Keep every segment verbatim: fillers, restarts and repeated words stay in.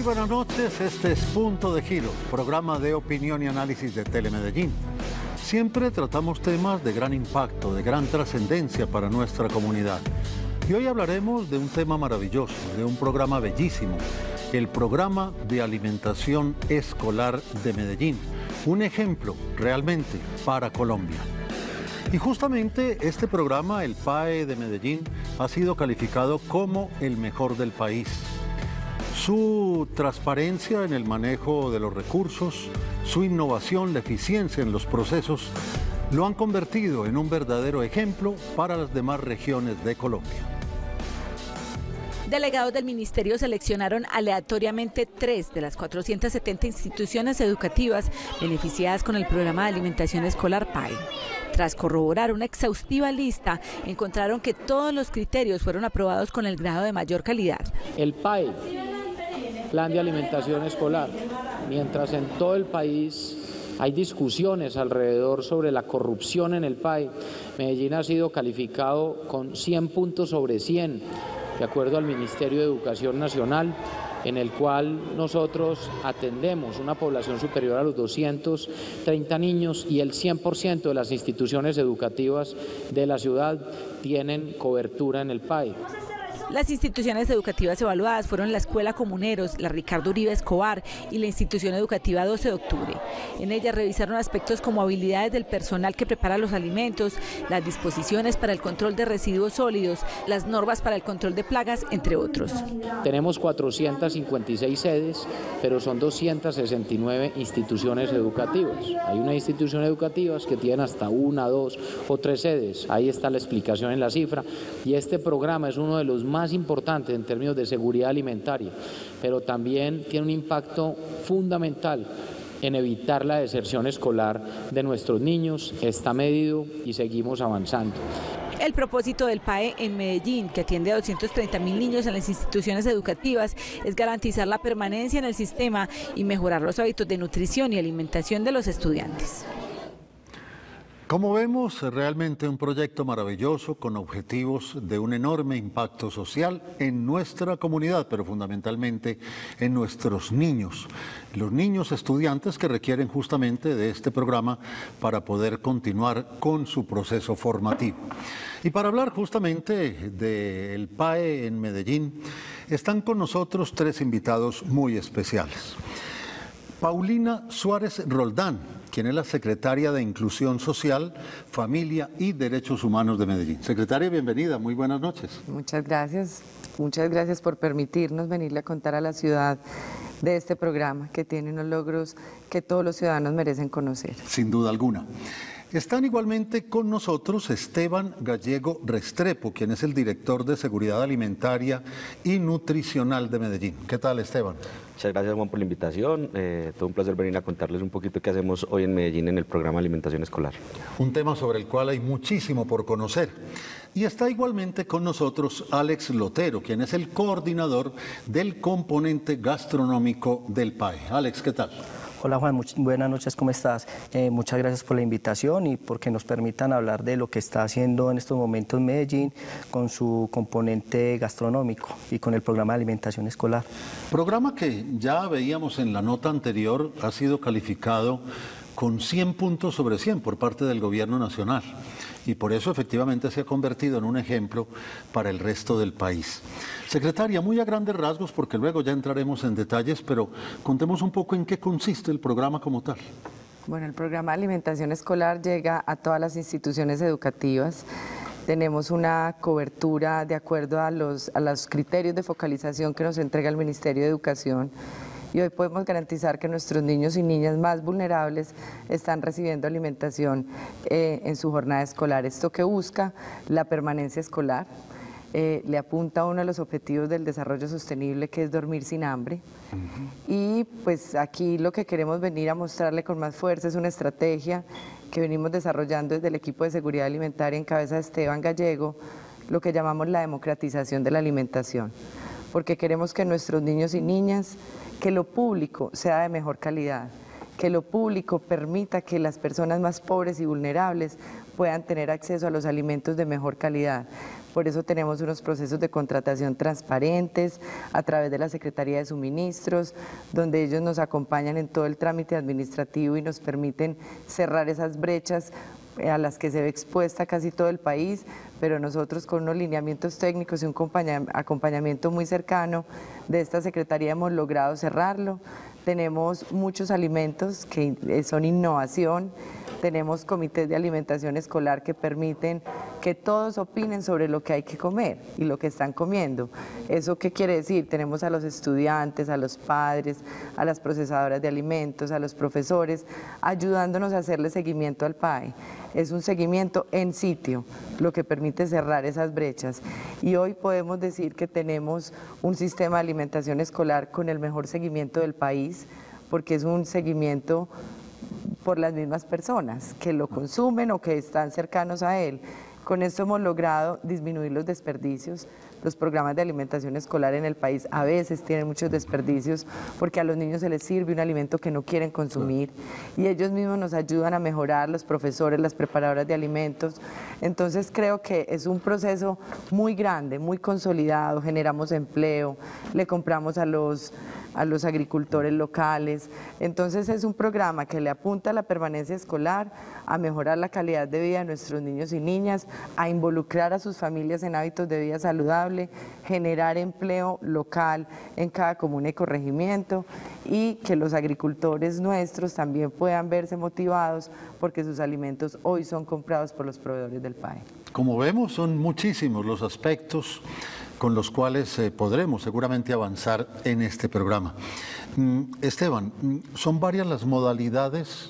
buenas noches, este es Punto de Giro, programa de opinión y análisis de Telemedellín. Siempre tratamos temas de gran impacto, de gran trascendencia para nuestra comunidad. Y hoy hablaremos de un tema maravilloso, de un programa bellísimo, el programa de alimentación escolar de Medellín. Un ejemplo realmente para Colombia. Y justamente este programa, el P A E de Medellín, ha sido calificado como el mejor del país. Su transparencia en el manejo de los recursos, su innovación, la eficiencia en los procesos, lo han convertido en un verdadero ejemplo para las demás regiones de Colombia. Delegados del ministerio seleccionaron aleatoriamente tres de las cuatrocientas setenta instituciones educativas beneficiadas con el programa de alimentación escolar P A E. Tras corroborar una exhaustiva lista, encontraron que todos los criterios fueron aprobados con el grado de mayor calidad. El P A E, Plan de Alimentación Escolar, mientras en todo el país hay discusiones alrededor sobre la corrupción en el P A E, Medellín ha sido calificado con cien puntos sobre cien, de acuerdo al Ministerio de Educación Nacional, en el cual nosotros atendemos una población superior a los doscientos treinta niños y el cien por ciento de las instituciones educativas de la ciudad tienen cobertura en el P A E. Las instituciones educativas evaluadas fueron la Escuela Comuneros, la Ricardo Uribe Escobar y la Institución Educativa doce de octubre. En ellas revisaron aspectos como habilidades del personal que prepara los alimentos, las disposiciones para el control de residuos sólidos, las normas para el control de plagas, entre otros. Tenemos cuatrocientas cincuenta y seis sedes, pero son doscientas sesenta y nueve instituciones educativas. Hay unas instituciones educativas que tienen hasta una, dos o tres sedes. Ahí está la explicación en la cifra. Y este programa es uno de los más importante en términos de seguridad alimentaria, pero también tiene un impacto fundamental en evitar la deserción escolar de nuestros niños. Está medido y seguimos avanzando. El propósito del P A E en Medellín, que atiende a doscientos treinta mil niños en las instituciones educativas, es garantizar la permanencia en el sistema y mejorar los hábitos de nutrición y alimentación de los estudiantes. Como vemos, realmente un proyecto maravilloso con objetivos de un enorme impacto social en nuestra comunidad, pero fundamentalmente en nuestros niños, los niños estudiantes que requieren justamente de este programa para poder continuar con su proceso formativo. Y para hablar justamente del P A E en Medellín, están con nosotros tres invitados muy especiales. Paulina Suárez Roldán, quien es la secretaria de Inclusión Social, Familia y Derechos Humanos de Medellín. Secretaria, bienvenida, muy buenas noches. Muchas gracias, muchas gracias por permitirnos venirle a contar a la ciudad de este programa que tiene unos logros que todos los ciudadanos merecen conocer. Sin duda alguna. Están igualmente con nosotros Esteban Gallego Restrepo, quien es el director de Seguridad Alimentaria y Nutricional de Medellín. ¿Qué tal, Esteban? Muchas gracias, Juan, por la invitación. Eh, todo un placer venir a contarles un poquito qué hacemos hoy en Medellín en el programa de alimentación escolar. Un tema sobre el cual hay muchísimo por conocer. Y está igualmente con nosotros Alex Lotero, quien es el coordinador del componente gastronómico del P A E. Alex, ¿qué tal? Hola Juan, buenas noches, ¿cómo estás? Eh, muchas gracias por la invitación y porque nos permitan hablar de lo que está haciendo en estos momentos Medellín con su componente gastronómico y con el programa de alimentación escolar. Programa que ya veíamos en la nota anterior ha sido calificado con cien puntos sobre cien por parte del Gobierno Nacional y por eso efectivamente se ha convertido en un ejemplo para el resto del país. Secretaria, muy a grandes rasgos, porque luego ya entraremos en detalles, pero contemos un poco en qué consiste el programa como tal. Bueno, el programa de alimentación escolar llega a todas las instituciones educativas. Tenemos una cobertura de acuerdo a los, a los criterios de focalización que nos entrega el Ministerio de Educación. Y hoy podemos garantizar que nuestros niños y niñas más vulnerables están recibiendo alimentación eh, en su jornada escolar. Esto que busca la permanencia escolar, eh, le apunta a uno de los objetivos del desarrollo sostenible, que es dormir sin hambre. Uh-huh. Y pues aquí lo que queremos venir a mostrarle con más fuerza es una estrategia que venimos desarrollando desde el equipo de seguridad alimentaria en cabeza de Esteban Gallego, lo que llamamos la democratización de la alimentación, porque queremos que nuestros niños y niñas, que lo público sea de mejor calidad que lo público permita que las personas más pobres y vulnerables puedan tener acceso a los alimentos de mejor calidad. Por eso tenemos unos procesos de contratación transparentes a través de la Secretaría de Suministros, donde ellos nos acompañan en todo el trámite administrativo y nos permiten cerrar esas brechas a las que se ve expuesta casi todo el país, pero nosotros con unos lineamientos técnicos y un acompañamiento muy cercano de esta Secretaría hemos logrado cerrarlo. Tenemos muchos alimentos que son innovación, tenemos comités de alimentación escolar que permiten que todos opinen sobre lo que hay que comer y lo que están comiendo. ¿Eso qué quiere decir? Tenemos a los estudiantes, a los padres, a las procesadoras de alimentos, a los profesores, ayudándonos a hacerle seguimiento al P A E. Es un seguimiento en sitio, lo que permite cerrar esas brechas. Y hoy podemos decir que tenemos un sistema de alimentación escolar con el mejor seguimiento del país, porque es un seguimiento por las mismas personas que lo consumen o que están cercanos a él. Con esto hemos logrado disminuir los desperdicios. Los programas de alimentación escolar en el país a veces tienen muchos desperdicios porque a los niños se les sirve un alimento que no quieren consumir y ellos mismos nos ayudan a mejorar, los profesores, las preparadoras de alimentos. Entonces creo que es un proceso muy grande, muy consolidado, generamos empleo, le compramos a los a los agricultores locales. Entonces es un programa que le apunta a la permanencia escolar, a mejorar la calidad de vida de nuestros niños y niñas, a involucrar a sus familias en hábitos de vida saludable, generar empleo local en cada comuna y corregimiento y que los agricultores nuestros también puedan verse motivados porque sus alimentos hoy son comprados por los proveedores del P A E. Como vemos, son muchísimos los aspectos con los cuales eh, podremos seguramente avanzar en este programa. Mm, Esteban, son varias las modalidades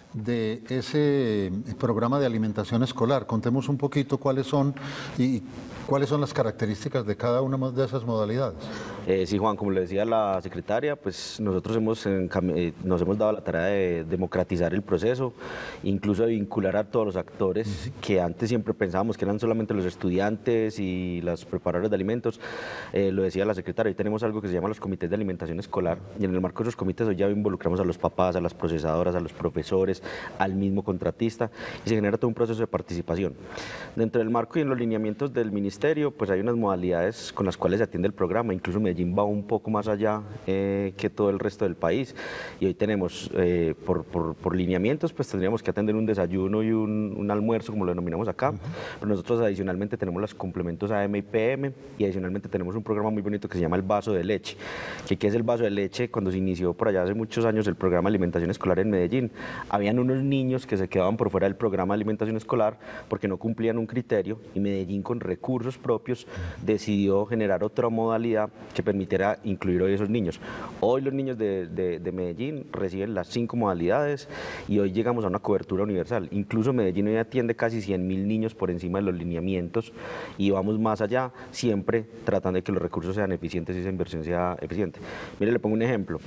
de ese programa de alimentación escolar. Contemos un poquito cuáles son y cuáles son las características de cada una de esas modalidades. Eh, sí, Juan, como le decía la secretaria, pues nosotros hemos eh, nos hemos dado la tarea de democratizar el proceso, incluso de vincular a todos los actores uh-huh. que antes siempre pensábamos que eran solamente los estudiantes y los preparadores de alimentos. Eh, lo decía la secretaria, hoy tenemos algo que se llama los comités de alimentación escolar y en el marco de esos comités hoy ya involucramos a los papás, a las procesadoras, a los profesores, al mismo contratista y se genera todo un proceso de participación. Dentro del marco y en los lineamientos del ministerio, pues hay unas modalidades con las cuales se atiende el programa, incluso Medellín va un poco más allá eh, que todo el resto del país y hoy tenemos uh, por, por, por lineamientos pues tendríamos que atender un desayuno y un, un almuerzo como lo denominamos acá, uh-huh. pero nosotros adicionalmente tenemos los complementos A M y P M y adicionalmente tenemos un programa muy bonito que se llama el vaso de leche, que ¿qué es el vaso de leche? Cuando se inició por allá hace muchos años el programa de alimentación escolar en Medellín, habían unos niños que se quedaban por fuera del programa de alimentación escolar porque no cumplían un criterio y Medellín con recursos propios decidió generar otra modalidad que permitiera incluir hoy a esos niños. Hoy los niños de, de, de Medellín reciben las cinco modalidades y hoy llegamos a una cobertura universal. Incluso Medellín hoy atiende casi cien mil niños por encima de los lineamientos y vamos más allá, siempre tratando de que los recursos sean eficientes y esa inversión sea eficiente. Mire, le pongo un ejemplo.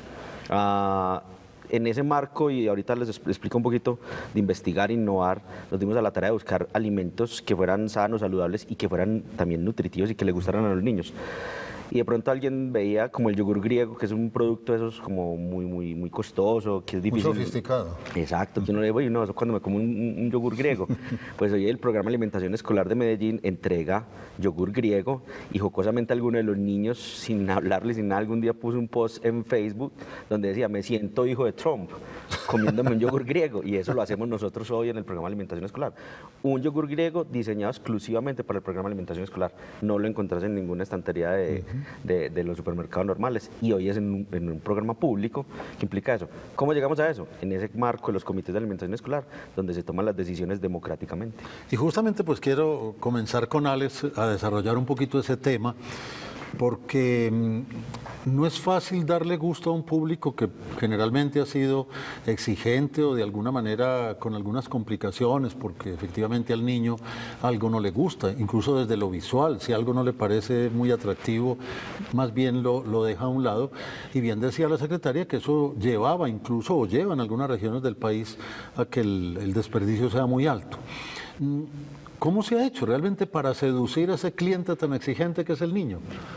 Uh, En ese marco, y ahorita les explico un poquito de investigar, innovar, nos dimos a la tarea de buscar alimentos que fueran sanos, saludables y que fueran también nutritivos y que le gustaran a los niños. Y de pronto alguien veía como el yogur griego, que es un producto de esos como muy, muy, muy costoso, que es difícil. Muy sofisticado. Exacto, que uno le dice, no, eso cuando me como un, un yogur griego. Pues hoy el programa de alimentación escolar de Medellín entrega yogur griego y jocosamente alguno de los niños, sin hablarle, sin nada, algún día puso un post en Facebook donde decía, me siento hijo de Trump, comiéndome un yogur griego, y eso lo hacemos nosotros hoy en el programa de alimentación escolar. Un yogur griego diseñado exclusivamente para el programa de alimentación escolar, no lo encontrás en ninguna estantería de... Uh-huh. De, de los supermercados normales y hoy es en un, en un programa público que implica eso. ¿Cómo llegamos a eso? En ese marco de los comités de alimentación escolar donde se toman las decisiones democráticamente. Y justamente pues quiero comenzar con Alex a desarrollar un poquito ese tema porque no es fácil darle gusto a un público que generalmente ha sido exigente o de alguna manera con algunas complicaciones, porque efectivamente al niño algo no le gusta, incluso desde lo visual, si algo no le parece muy atractivo, más bien lo, lo deja a un lado. Y bien decía la secretaria que eso llevaba incluso o lleva en algunas regiones del país a que el, el desperdicio sea muy alto. ¿Cómo se ha hecho realmente para seducir a ese cliente tan exigente que es el niño?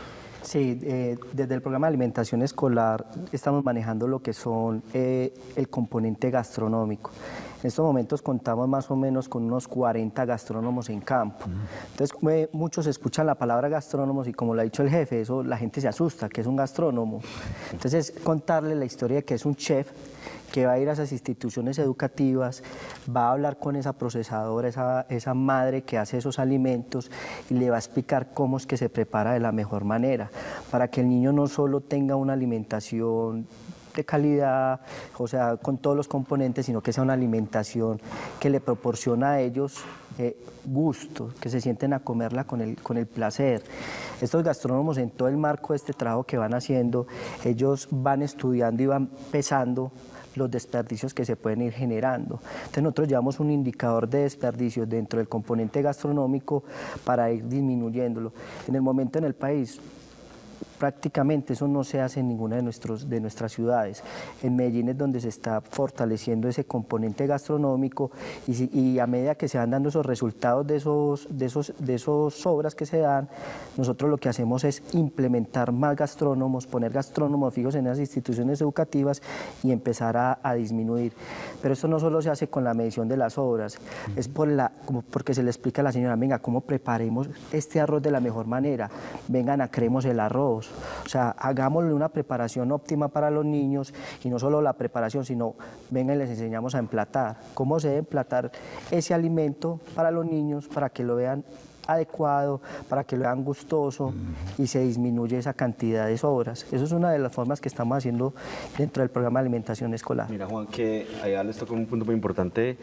Sí, eh, desde el programa de alimentación escolar estamos manejando lo que son eh, el componente gastronómico. En estos momentos contamos más o menos con unos cuarenta gastrónomos en campo. Entonces, eh, muchos escuchan la palabra gastrónomos y como lo ha dicho el jefe, eso la gente se asusta, que es un gastrónomo. Entonces, contarle la historia de que es un chef que va a ir a esas instituciones educativas, va a hablar con esa procesadora, esa, esa madre que hace esos alimentos y le va a explicar cómo es que se prepara de la mejor manera, para que el niño no solo tenga una alimentación de calidad, o sea, con todos los componentes, sino que sea una alimentación que le proporciona a ellos eh, gusto, que se sienten a comerla con el, con el placer. Estos gastrónomos, en todo el marco de este trabajo que van haciendo, ellos van estudiando y van pesando los desperdicios que se pueden ir generando. Entonces nosotros llevamos un indicador de desperdicios dentro del componente gastronómico para ir disminuyéndolo. En el momento en el país, prácticamente eso no se hace en ninguna de, nuestros, de nuestras ciudades. En Medellín es donde se está fortaleciendo ese componente gastronómico y, si, y a medida que se van dando esos resultados de esos, de, esos, de esos sobras que se dan, nosotros lo que hacemos es implementar más gastrónomos, poner gastrónomos fijos en las instituciones educativas y empezar a, a disminuir. Pero esto no solo se hace con la medición de las obras, uh-huh. es por la, como porque se le explica a la señora, venga, ¿cómo preparemos este arroz de la mejor manera? Vengan, acremos el arroz. O sea, hagámosle una preparación óptima para los niños y no solo la preparación, sino vengan y les enseñamos a emplatar. ¿Cómo se debe emplatar ese alimento para los niños para que lo vean adecuado, para que lo vean gustoso uh-huh. y se disminuye esa cantidad de sobras? Eso es una de las formas que estamos haciendo dentro del programa de alimentación escolar. Mira, Juan, que allá les tocó un punto muy importante.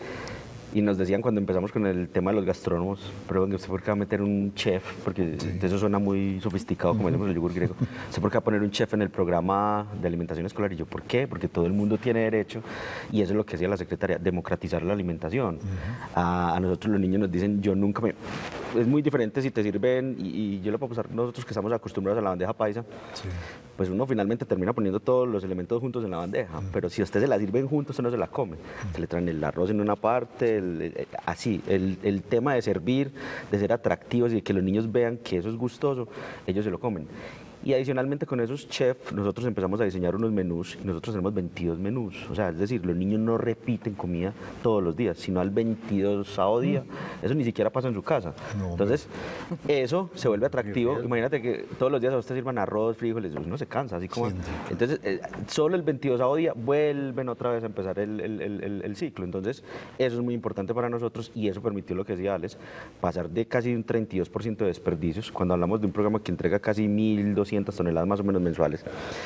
Y nos decían cuando empezamos con el tema de los gastrónomos, pero ¿usted por qué va a meter un chef? Porque sí. eso suena muy sofisticado, como decimos el yogur griego. ¿Usted por qué va a poner un chef en el programa de alimentación escolar? Y yo, ¿por qué? Porque todo el mundo tiene derecho, y eso es lo que hacía la secretaria, democratizar la alimentación. Uh-huh. a, a nosotros los niños nos dicen, yo nunca me... Es muy diferente si te sirven, y, y yo lo puedo pasar, nosotros que estamos acostumbrados a la bandeja paisa, sí. pues uno finalmente termina poniendo todos los elementos juntos en la bandeja, uh-huh. pero si a usted se la sirven juntos, usted no se la come. Uh-huh. Se le traen el arroz en una parte, el, el, así, el, el tema de servir, de ser atractivos y de que los niños vean que eso es gustoso, ellos se lo comen. Y adicionalmente con esos chefs nosotros empezamos a diseñar unos menús y nosotros tenemos veintidós menús, o sea, es decir, los niños no repiten comida todos los días, sino al veintidosavo día, eso ni siquiera pasa en su casa. No, entonces, eso se vuelve atractivo. Imagínate que todos los días a usted sirvan arroz, frijoles, uno se cansa, así como... Sí, entonces, eh, solo el veintidosavo día vuelven otra vez a empezar el, el, el, el ciclo, entonces eso es muy importante para nosotros y eso permitió lo que decía Alex, pasar de casi un treinta y dos por ciento de desperdicios, cuando hablamos de un programa que entrega casi mil doscientas toneladas más o menos mensuales,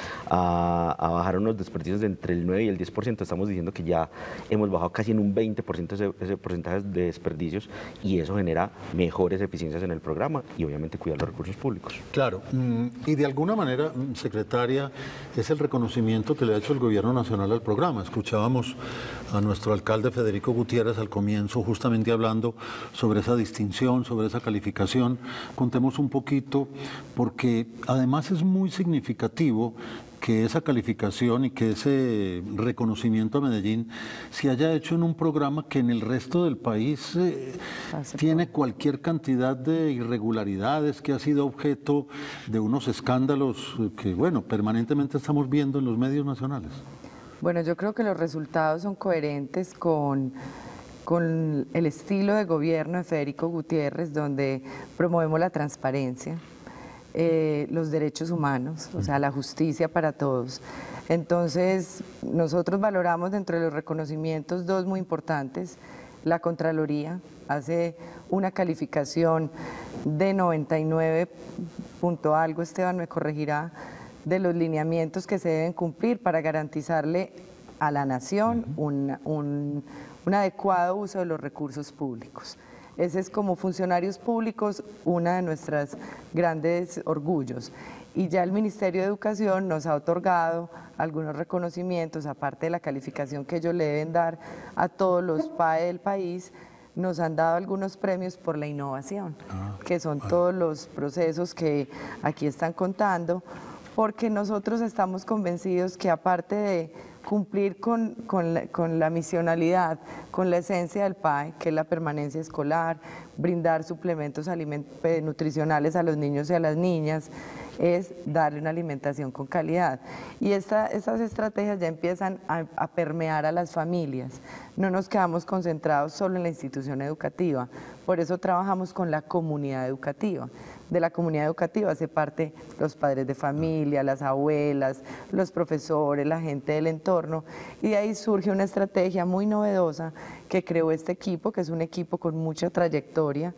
a, a bajar unos desperdicios de entre el nueve y el diez por ciento. Estamos diciendo que ya hemos bajado casi en un veinte por ciento ese, ese porcentaje de desperdicios y eso genera mejores eficiencias en el programa y obviamente cuidar los recursos públicos. Claro, y de alguna manera, secretaria, es el reconocimiento que le ha hecho el Gobierno Nacional al programa. Escuchábamos a nuestro alcalde Federico Gutiérrez al comienzo justamente hablando sobre esa distinción, sobre esa calificación. Contemos un poquito, porque además es muy significativo que esa calificación y que ese reconocimiento a Medellín se haya hecho en un programa que en el resto del país eh, tiene cualquier cantidad de irregularidades, que ha sido objeto de unos escándalos que, bueno, permanentemente estamos viendo en los medios nacionales. Bueno, yo creo que los resultados son coherentes con, con el estilo de gobierno de Federico Gutiérrez, donde promovemos la transparencia, Eh, los derechos humanos, o sea, la justicia para todos. Entonces, nosotros valoramos dentro de los reconocimientos dos muy importantes. La Contraloría hace una calificación de noventa y nueve punto algo, Esteban me corregirá, de los lineamientos que se deben cumplir para garantizarle a la nación un, un, un adecuado uso de los recursos públicos. Ese es, como funcionarios públicos, una de nuestras grandes orgullos. Y ya el Ministerio de Educación nos ha otorgado algunos reconocimientos, aparte de la calificación que ellos le deben dar a todos los P A E del país, nos han dado algunos premios por la innovación, que son todos los procesos que aquí están contando, porque nosotros estamos convencidos que aparte de cumplir con, con, la, con la misionalidad, con la esencia del P A E, que es la permanencia escolar, brindar suplementos nutricionales a los niños y a las niñas, es darle una alimentación con calidad. Y esta, estas estrategias ya empiezan a, a permear a las familias. No nos quedamos concentrados solo en la institución educativa, por eso trabajamos con la comunidad educativa. De la comunidad educativa hace parte los padres de familia, las abuelas, los profesores, la gente del entorno, y de ahí surge una estrategia muy novedosa que creó este equipo, que es un equipo con mucha trayectoria,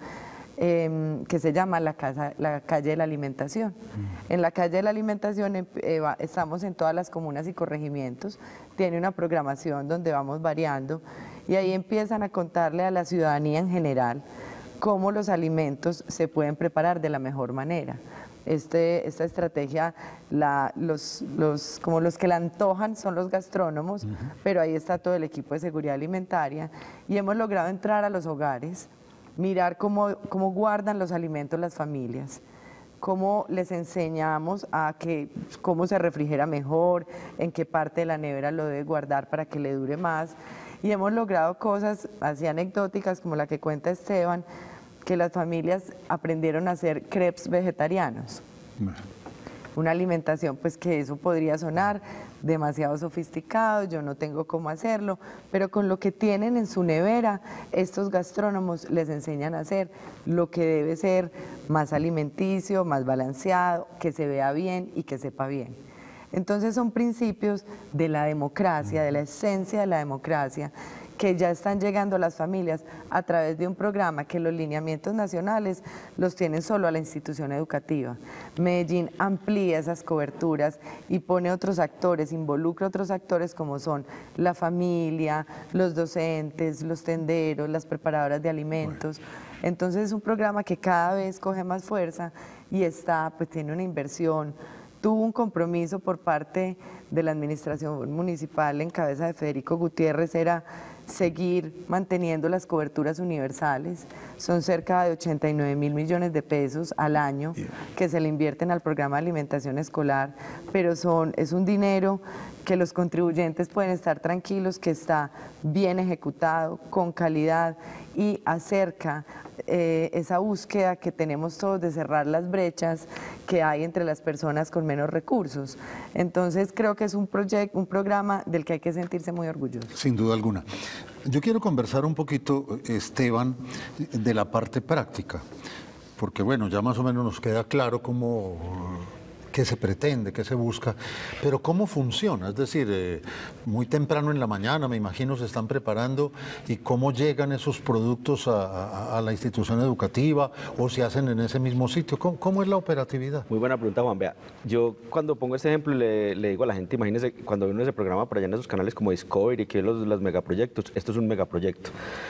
eh, que se llama la, casa, la Calle de la Alimentación. Mm. En la Calle de la Alimentación eh, va, estamos en todas las comunas y corregimientos, tiene una programación donde vamos variando, y ahí empiezan a contarle a la ciudadanía en general cómo los alimentos se pueden preparar de la mejor manera. Este, esta estrategia, la, los, los, como los que la antojan son los gastrónomos, uh-huh. pero ahí está todo el equipo de seguridad alimentaria, y hemos logrado entrar a los hogares, mirar cómo, cómo guardan los alimentos las familias, cómo les enseñamos a que, cómo se refrigera mejor, en qué parte de la nevera lo debe guardar para que le dure más. Y hemos logrado cosas así anecdóticas como la que cuenta Esteban, que las familias aprendieron a hacer crepes vegetarianos. Bueno. Una alimentación pues que eso podría sonar demasiado sofisticado, yo no tengo cómo hacerlo, pero con lo que tienen en su nevera, estos gastrónomos les enseñan a hacer lo que debe ser más alimenticio, más balanceado, que se vea bien y que sepa bien. Entonces son principios de la democracia, de la esencia de la democracia, que ya están llegando a las familias a través de un programa que los lineamientos nacionales los tienen solo a la institución educativa. Medellín amplía esas coberturas y pone otros actores, involucra otros actores como son la familia, los docentes, los tenderos, las preparadoras de alimentos. Entonces es un programa que cada vez coge más fuerza y está, pues tiene una inversión. Tuvo un compromiso por parte de la administración municipal en cabeza de Federico Gutiérrez, era seguir manteniendo las coberturas universales. Son cerca de ochenta y nueve mil millones de pesos al año que se le invierten al programa de alimentación escolar, pero son, es un dinero que los contribuyentes pueden estar tranquilos que está bien ejecutado, con calidad, y acerca eh, esa búsqueda que tenemos todos de cerrar las brechas que hay entre las personas con menos recursos. Entonces creo que es un proyecto, un programa del que hay que sentirse muy orgulloso. Sin duda alguna. Yo quiero conversar un poquito, Esteban, de la parte práctica, porque bueno, ya más o menos nos queda claro cómo, qué se pretende, qué se busca, pero cómo funciona, es decir, eh, muy temprano en la mañana, me imagino, se están preparando, y cómo llegan esos productos a, a, a la institución educativa, o se hacen en ese mismo sitio, ¿cómo, cómo es la operatividad? Muy buena pregunta, Juan. Vea, yo cuando pongo este ejemplo le, le digo a la gente, imagínense cuando uno se programa por allá en esos canales como Discovery, que los, los megaproyectos, esto es un megaproyecto.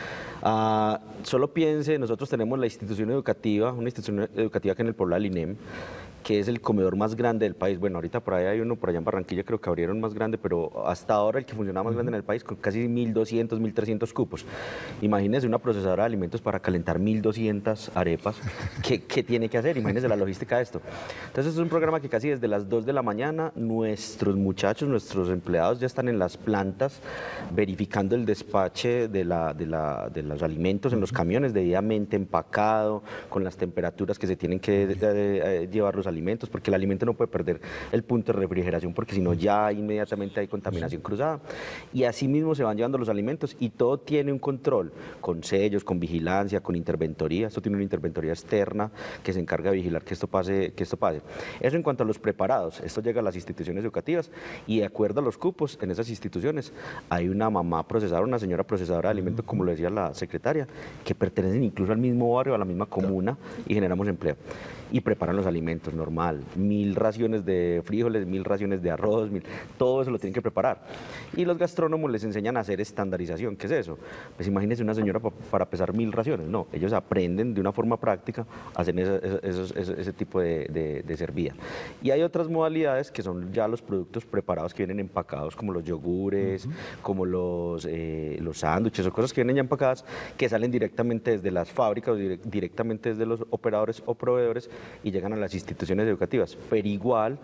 Uh, solo piense, nosotros tenemos la institución educativa, una institución educativa que en el Poblado del INEM, que es el comedor más grande del país. Bueno, ahorita por ahí hay uno, por allá en Barranquilla creo que abrieron más grande, pero hasta ahora el que funcionaba más grande en el país, con casi mil doscientos, mil trescientos cupos. Imagínense una procesadora de alimentos para calentar mil doscientas arepas. ¿Qué, qué tiene que hacer? Imagínense la logística de esto. Entonces es un programa que casi desde las dos de la mañana nuestros muchachos, nuestros empleados ya están en las plantas verificando el despache de, la, de, la, de los alimentos en los camiones, debidamente empacado, con las temperaturas que se tienen que de, de, de, llevar los alimentos. alimentos, porque el alimento no puede perder el punto de refrigeración, porque si no ya inmediatamente hay contaminación cruzada. Y así mismo se van llevando los alimentos y todo tiene un control, con sellos, con vigilancia, con interventoría. Esto tiene una interventoría externa que se encarga de vigilar que esto pase. Que esto pase. Eso en cuanto a los preparados. Esto llega a las instituciones educativas y de acuerdo a los cupos en esas instituciones hay una mamá procesadora, una señora procesadora de alimentos, como lo decía la secretaria, que pertenecen incluso al mismo barrio, a la misma comuna, y generamos empleo. Y preparan los alimentos, normal, mil raciones de frijoles, mil raciones de arroz, mil, todo eso lo tienen que preparar. Y los gastrónomos les enseñan a hacer estandarización. ¿Qué es eso? Pues imagínense una señora pa, para pesar mil raciones. No, ellos aprenden de una forma práctica a hacer ese, ese, ese, ese tipo de, de, de servida. Y hay otras modalidades que son ya los productos preparados que vienen empacados, como los yogures, uh-huh. como los, eh, los sándwiches o cosas que vienen ya empacadas, que salen directamente desde las fábricas o direct, directamente desde los operadores o proveedores y llegan a las instituciones educativas, pero igual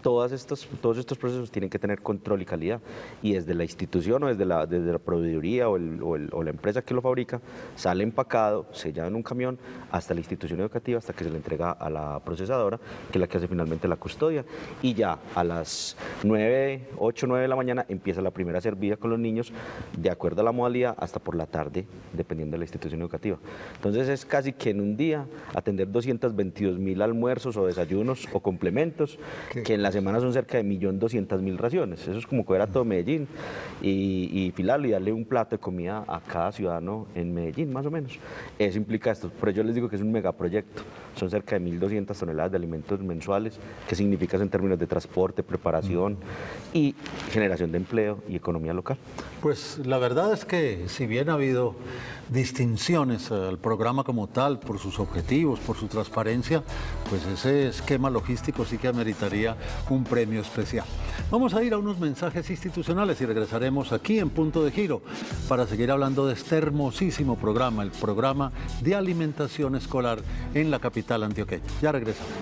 todas estos, todos estos procesos tienen que tener control y calidad, y desde la institución o desde la, desde la proveeduría o, el, o, el, o la empresa que lo fabrica, sale empacado, sellado en un camión, hasta la institución educativa, hasta que se le entrega a la procesadora, que es la que hace finalmente la custodia, y ya a las nueve, ocho, nueve de la mañana empieza la primera servida con los niños, de acuerdo a la modalidad, hasta por la tarde, dependiendo de la institución educativa. Entonces es casi que en un día atender doscientos veintidós mil almuerzos o desayunos o complementos, ¿qué? Que en la semana son cerca de un millón doscientas mil raciones. Eso es como coger a todo Medellín y, y filarlo y darle un plato de comida a cada ciudadano en Medellín, más o menos. Eso implica esto. Por eso yo les digo que es un megaproyecto. Son cerca de mil doscientas toneladas de alimentos mensuales, que significa en términos de transporte, preparación y generación de empleo y economía local. Pues la verdad es que si bien ha habido distinciones al programa como tal, por sus objetivos, por su transparencia, pues ese esquema logístico sí que ameritaría un premio especial. Vamos a ir a unos mensajes institucionales y regresaremos aquí en Punto de Giro para seguir hablando de este hermosísimo programa, el programa de alimentación escolar en la capital antioqueña. Ya regresamos.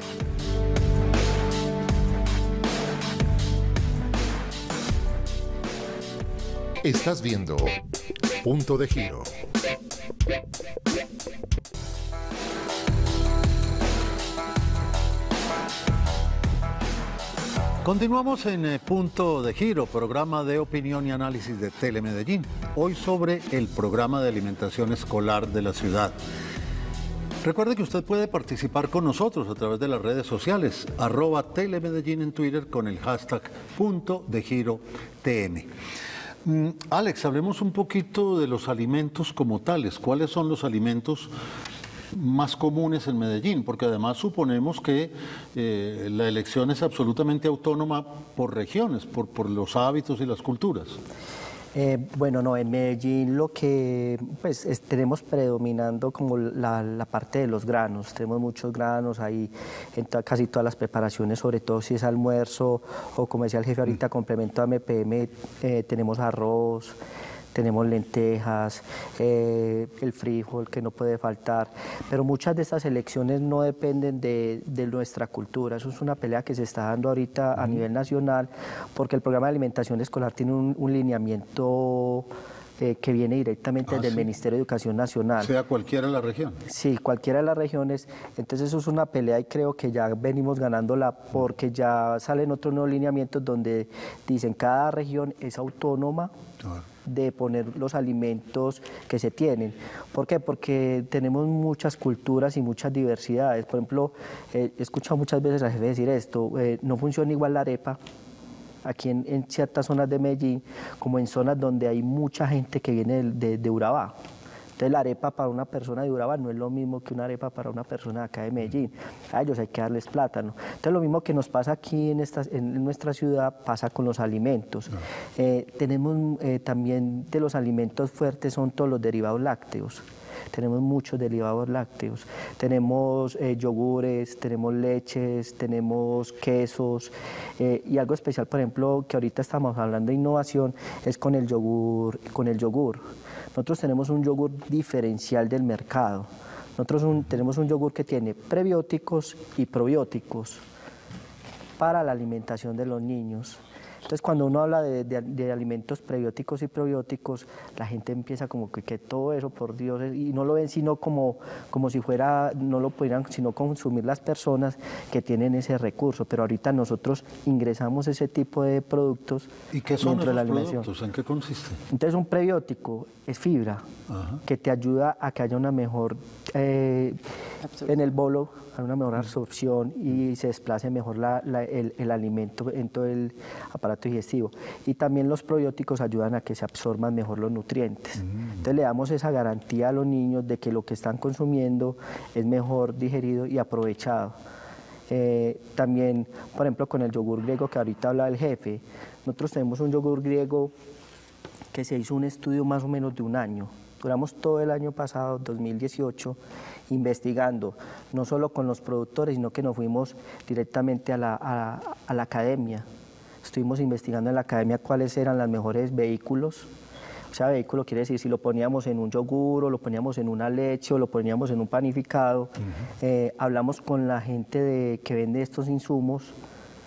Estás viendo Punto de Giro. Continuamos en eh, Punto de Giro, programa de opinión y análisis de Telemedellín. Hoy sobre el programa de alimentación escolar de la ciudad. Recuerde que usted puede participar con nosotros a través de las redes sociales, arroba Telemedellín en Twitter con el hashtag Punto de Giro T M. Mm, Alex, hablemos un poquito de los alimentos como tales. ¿Cuáles son los alimentos más comunes en Medellín? Porque además suponemos que eh, la elección es absolutamente autónoma por regiones, por, por los hábitos y las culturas. Eh, bueno, no, en Medellín lo que pues es, tenemos predominando como la, la parte de los granos, tenemos muchos granos ahí en to, casi todas las preparaciones, sobre todo si es almuerzo o como decía el jefe ahorita, complemento a M P M, eh, tenemos arroz, tenemos lentejas, eh, el frijol que no puede faltar, pero muchas de estas elecciones no dependen de, de nuestra cultura. Eso es una pelea que se está dando ahorita a nivel nacional, porque el programa de alimentación escolar tiene un, un lineamiento eh, que viene directamente ah, del ¿sí? Ministerio de Educación Nacional. Sea cualquiera de la región. Sí, cualquiera de las regiones. Entonces eso es una pelea y creo que ya venimos ganándola porque ya salen otros nuevos lineamientos donde dicen cada región es autónoma ah. de poner los alimentos que se tienen. ¿Por qué? Porque tenemos muchas culturas y muchas diversidades. Por ejemplo, eh, he escuchado muchas veces al jefe decir esto, eh, no funciona igual la arepa aquí en, en ciertas zonas de Medellín como en zonas donde hay mucha gente que viene de, de, de Urabá. Entonces la arepa para una persona de Urabá no es lo mismo que una arepa para una persona de acá de Medellín. A ellos hay que darles plátano. Entonces lo mismo que nos pasa aquí en, esta, en nuestra ciudad pasa con los alimentos. No. Eh, tenemos eh, también de los alimentos fuertes son todos los derivados lácteos. Tenemos muchos derivados lácteos, tenemos eh, yogures, tenemos leches, tenemos quesos eh, y algo especial, por ejemplo, que ahorita estamos hablando de innovación, es con el yogur. Con el yogur. Nosotros tenemos un yogur diferencial del mercado. Nosotros un, tenemos un yogur que tiene prebióticos y probióticos para la alimentación de los niños. Entonces, cuando uno habla de, de, de alimentos prebióticos y probióticos, la gente empieza como que, que todo eso, por Dios, y no lo ven sino como, como si fuera, no lo pudieran sino consumir las personas que tienen ese recurso. Pero ahorita nosotros ingresamos ese tipo de productos ¿Y qué son dentro de la esos alimentación. productos? ¿En qué consiste? Entonces, un prebiótico es fibra, Ajá. que te ayuda a que haya una mejor, eh, en el bolo, una mejor absorción y se desplace mejor la, la, el, el alimento en todo el aparato digestivo. Y también los probióticos ayudan a que se absorban mejor los nutrientes. Mm. Entonces le damos esa garantía a los niños de que lo que están consumiendo es mejor digerido y aprovechado. Eh, también, por ejemplo, con el yogur griego que ahorita habla el jefe, nosotros tenemos un yogur griego que se hizo un estudio más o menos de un año. Duramos todo el año pasado, dos mil dieciocho, investigando, no solo con los productores, sino que nos fuimos directamente a la, a, a la academia. Estuvimos investigando en la academia cuáles eran los mejores vehículos. O sea, vehículo quiere decir si lo poníamos en un yogur, o lo poníamos en una leche, o lo poníamos en un panificado. Uh-huh. eh, hablamos con la gente de, que vende estos insumos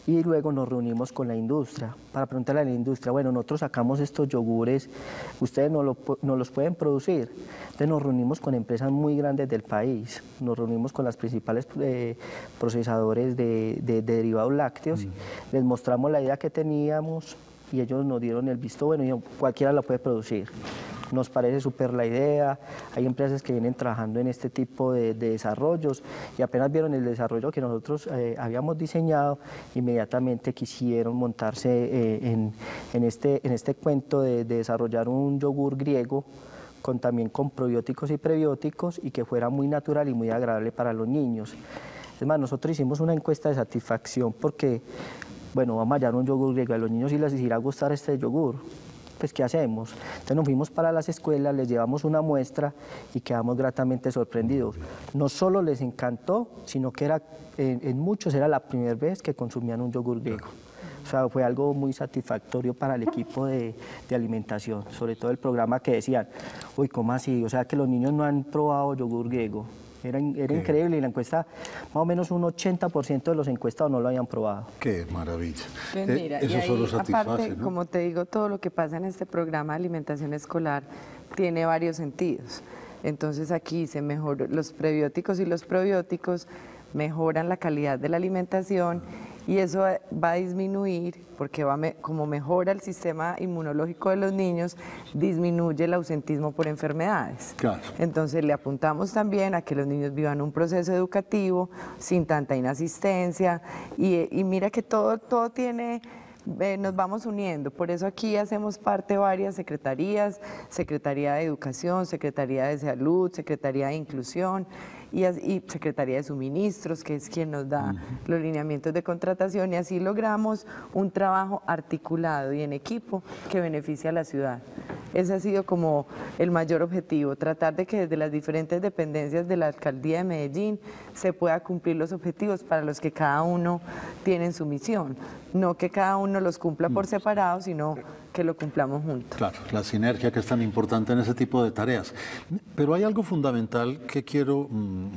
y luego nos reunimos con la industria para preguntarle a la industria, bueno, nosotros sacamos estos yogures, ustedes no, lo, no los pueden producir. Entonces nos reunimos con empresas muy grandes del país, nos reunimos con las principales eh, procesadores de, de, de derivados lácteos, mm. les mostramos la idea que teníamos y ellos nos dieron el visto bueno y cualquiera la puede producir. Nos parece súper la idea, hay empresas que vienen trabajando en este tipo de, de desarrollos y apenas vieron el desarrollo que nosotros eh, habíamos diseñado, inmediatamente quisieron montarse eh, en, en, este, en este cuento de, de desarrollar un yogur griego con, también con probióticos y prebióticos y que fuera muy natural y muy agradable para los niños. Es más, nosotros hicimos una encuesta de satisfacción porque, bueno, vamos a hallar un yogur griego, a los niños sí les irá a gustar este yogur. Pues, ¿qué hacemos? Entonces nos fuimos para las escuelas, les llevamos una muestra y quedamos gratamente sorprendidos. No solo les encantó, sino que era, en, en muchos era la primera vez que consumían un yogur griego. O sea, fue algo muy satisfactorio para el equipo de, de alimentación, sobre todo el programa que decían, uy, ¿cómo así? O sea, que los niños no han probado yogur griego. Era, era increíble y la encuesta, más o menos un ochenta por ciento de los encuestados no lo habían probado. Qué maravilla. Pues mira, eh, eso y ahí, solo satisface, aparte, ¿no? Como te digo, todo lo que pasa en este programa de alimentación escolar tiene varios sentidos. Entonces aquí se mejoró, los prebióticos y los probióticos mejoran la calidad de la alimentación y eso va a disminuir, porque va me, como mejora el sistema inmunológico de los niños, disminuye el ausentismo por enfermedades. Claro. Entonces le apuntamos también a que los niños vivan un proceso educativo sin tanta inasistencia y, y mira que todo, todo tiene... Eh, nos vamos uniendo, por eso aquí hacemos parte de varias secretarías, Secretaría de Educación, Secretaría de Salud, Secretaría de Inclusión y, y Secretaría de Suministros, que es quien nos da uh-huh. los lineamientos de contratación y así logramos un trabajo articulado y en equipo que beneficie a la ciudad. Ese ha sido como el mayor objetivo, tratar de que desde las diferentes dependencias de la Alcaldía de Medellín se pueda cumplir los objetivos para los que cada uno tiene su misión, no que cada uno los cumpla por separado, sino que lo cumplamos juntos. Claro, la sinergia que es tan importante en ese tipo de tareas. Pero hay algo fundamental que quiero mmm,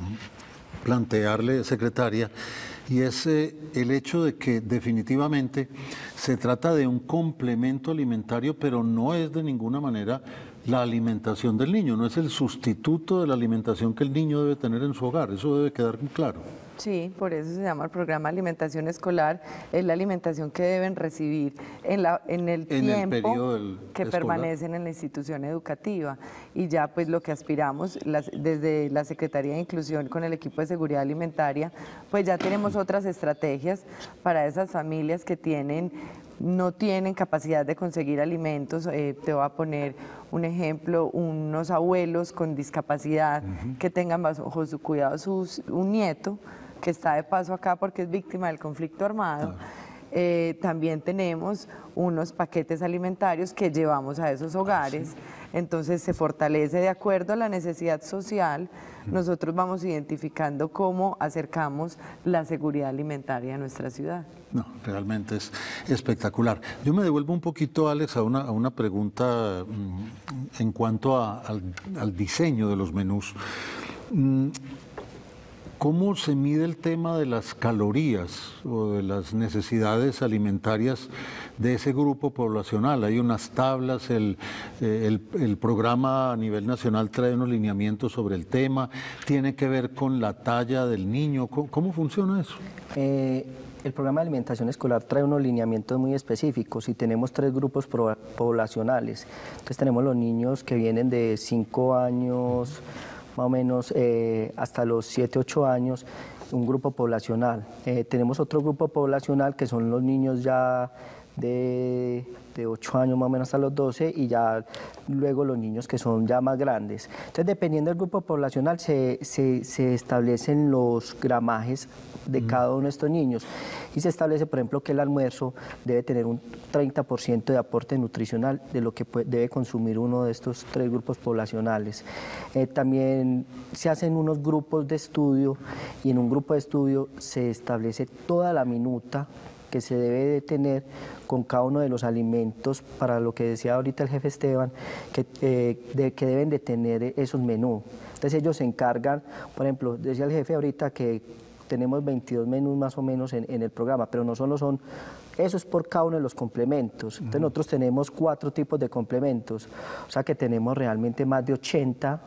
plantearle, secretaria, y es eh, el hecho de que definitivamente se trata de un complemento alimentario, pero no es de ninguna manera la alimentación del niño, no es el sustituto de la alimentación que el niño debe tener en su hogar, eso debe quedar muy claro. Sí, por eso se llama el programa Alimentación Escolar, es la alimentación que deben recibir en, la, en el en tiempo el que escolar. permanecen en la institución educativa y ya pues lo que aspiramos las, desde la Secretaría de Inclusión con el equipo de seguridad alimentaria, pues ya tenemos otras estrategias para esas familias que tienen no tienen capacidad de conseguir alimentos. Eh, te voy a poner un ejemplo, unos abuelos con discapacidad uh-huh. que tengan bajo su cuidado sus, un nieto que está de paso acá porque es víctima del conflicto armado. Ah. Eh, también tenemos unos paquetes alimentarios que llevamos a esos hogares, ah, sí. Entonces se fortalece de acuerdo a la necesidad social. Nosotros vamos identificando cómo acercamos la seguridad alimentaria a nuestra ciudad. No, realmente es espectacular. Yo me devuelvo un poquito, Alex, a una, a una pregunta mm, en cuanto a, al, al diseño de los menús. Mm, ¿Cómo se mide el tema de las calorías o de las necesidades alimentarias de ese grupo poblacional? Hay unas tablas, el, el, el programa a nivel nacional trae unos lineamientos sobre el tema, ¿tiene que ver con la talla del niño? ¿Cómo, cómo funciona eso? Eh, el programa de alimentación escolar trae unos lineamientos muy específicos y tenemos tres grupos poblacionales. Entonces tenemos los niños que vienen de cinco años... más o menos eh, hasta los siete, ocho años, un grupo poblacional. Eh, tenemos otro grupo poblacional que son los niños ya de, de ocho años más o menos hasta los doce y ya luego los niños que son ya más grandes. Entonces, dependiendo del grupo poblacional, se, se, se establecen los gramajes de cada uno de estos niños y se establece, por ejemplo, que el almuerzo debe tener un treinta por ciento de aporte nutricional de lo que puede, debe consumir uno de estos tres grupos poblacionales. Eh, también se hacen unos grupos de estudio y en un grupo de estudio se establece toda la minuta que se debe de tener con cada uno de los alimentos para lo que decía ahorita el jefe Esteban, que, eh, de, que deben de tener esos menús. Entonces ellos se encargan, por ejemplo, decía el jefe ahorita que tenemos veintidós menús más o menos en, en el programa, pero no solo son, eso es por cada uno de los complementos. Entonces uh-huh. nosotros tenemos cuatro tipos de complementos, o sea que tenemos realmente más de ochenta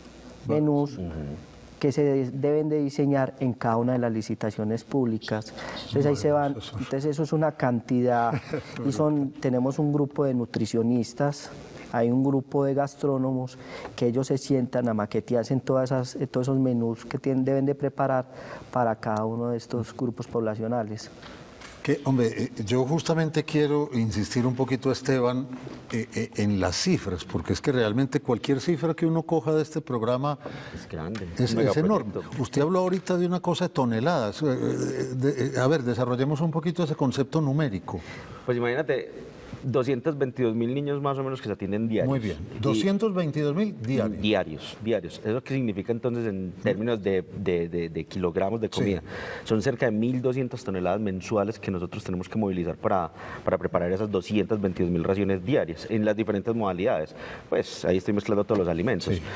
menús uh-huh. que se deben de diseñar en cada una de las licitaciones públicas. Entonces ahí se van, entonces eso es una cantidad, y son, tenemos un grupo de nutricionistas, hay un grupo de gastrónomos que ellos se sientan a maquetearse en todas esas, en todos esos menús que tienen, deben de preparar para cada uno de estos grupos poblacionales. Que, hombre, yo justamente quiero insistir un poquito, Esteban, eh, eh, en las cifras, porque es que realmente cualquier cifra que uno coja de este programa es grande, es, es enorme. Usted habló ahorita de una cosa de toneladas. Eh, de, de, a ver, desarrollemos un poquito ese concepto numérico. Pues imagínate, doscientos veintidós mil niños más o menos que se atienden diarios. Muy bien, doscientos veintidós mil diarios. Diarios, diarios. ¿Eso qué significa entonces en términos de, de, de, de kilogramos de comida? Sí. Son cerca de mil doscientas toneladas mensuales que nosotros tenemos que movilizar para, para preparar esas doscientas veintidós mil raciones diarias en las diferentes modalidades. Pues ahí estoy mezclando todos los alimentos. Sí.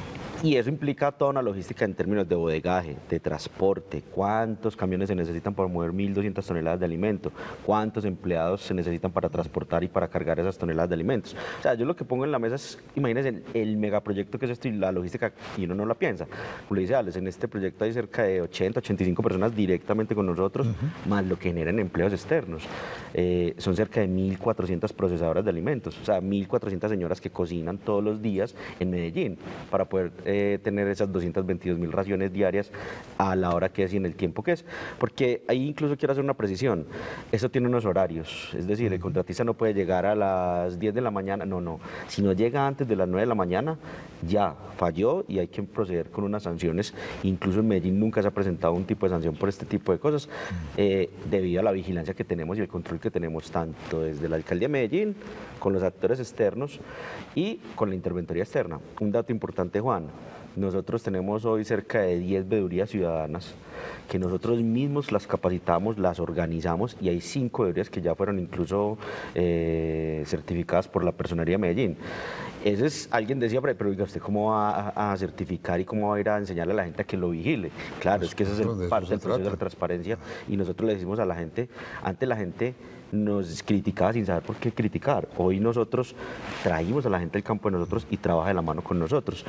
Y eso implica toda una logística en términos de bodegaje, de transporte, cuántos camiones se necesitan para mover mil doscientas toneladas de alimento, cuántos empleados se necesitan para transportar y para cargar esas toneladas de alimentos. O sea, yo lo que pongo en la mesa es, imagínense, el, el megaproyecto que es esto y la logística, y uno no la piensa. Como le dice Alex, en este proyecto hay cerca de ochenta, ochenta y cinco personas directamente con nosotros, uh-huh. más lo que generan empleos externos. Eh, son cerca de mil cuatrocientas procesadoras de alimentos, o sea, mil cuatrocientas señoras que cocinan todos los días en Medellín para poder Eh, tener esas doscientas veintidós mil raciones diarias a la hora que es y en el tiempo que es. Porque ahí incluso quiero hacer una precisión, eso tiene unos horarios, es decir, el contratista no puede llegar a las diez de la mañana, no, no, si no llega antes de las nueve de la mañana, ya falló y hay que proceder con unas sanciones. Incluso en Medellín nunca se ha presentado un tipo de sanción por este tipo de cosas, eh, debido a la vigilancia que tenemos y el control que tenemos tanto desde la Alcaldía de Medellín, con los actores externos y con la interventoría externa. Un dato importante, Juan, nosotros tenemos hoy cerca de diez veedurías ciudadanas que nosotros mismos las capacitamos, las organizamos, y hay cinco veedurías que ya fueron incluso eh, certificadas por la Personería de Medellín. Eso es, alguien decía, pero oiga, ¿usted cómo va a, a certificar y cómo va a ir a enseñarle a la gente a que lo vigile? Claro, pues es que eso es el, parte del proceso de la transparencia, y nosotros le decimos a la gente, antes la gente nos criticaba sin saber por qué criticar. Hoy nosotros traímos a la gente del campo de nosotros y trabaja de la mano con nosotros.